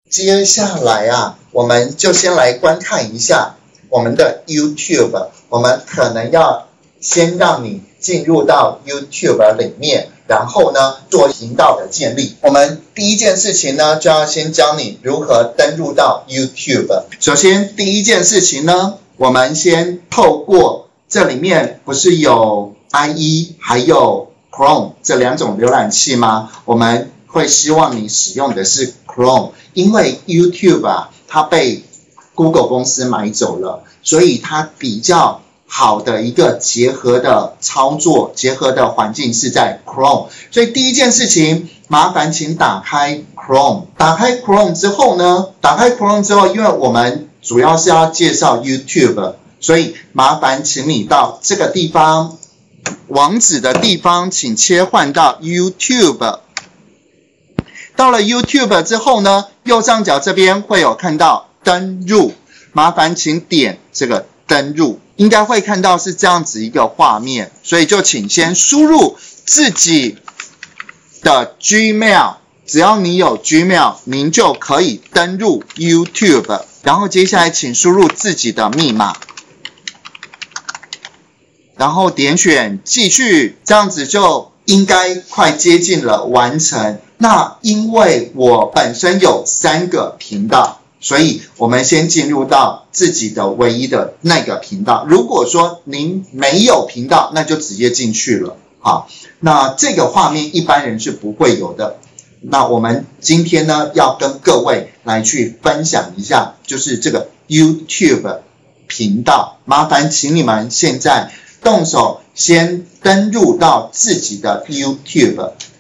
接下来啊，我们就先来观看一下我们的 YouTube。我们可能要先让你进入到 YouTube 里面，然后呢做频道的建立。我们第一件事情呢，就要先教你如何登入到 YouTube。首先，第一件事情呢，我们先透过这里面不是有 IE 还有 Chrome 这两种浏览器吗？我们会希望你使用的是 Chrome， 因为 YouTube 啊，它被 Google 公司买走了，所以它比较好的一个结合的操作、结合的环境是在 Chrome。所以第一件事情，麻烦请打开 Chrome。打开 Chrome 之后呢，因为我们主要是要介绍 YouTube， 所以麻烦请你到这个地方，网址的地方，请切换到 YouTube。到了 YouTube 之后呢，右上角这边会有看到登入，麻烦请点这个登入，应该会看到是这样子一个画面，所以就请先输入自己的 Gmail， 只要你有 Gmail， 您就可以登入 YouTube， 然后接下来请输入自己的密码，然后点选继续，这样子就应该快接近了完成。那因为我本身有3个频道，所以我们先进入到自己的唯一的那个频道。如果说您没有频道，那就直接进去了。好，那这个画面一般人是不会有的。那我们今天呢，要跟各位来去分享一下，就是这个 YouTube 频道。麻烦请你们现在动手先登入到自己的 YouTube。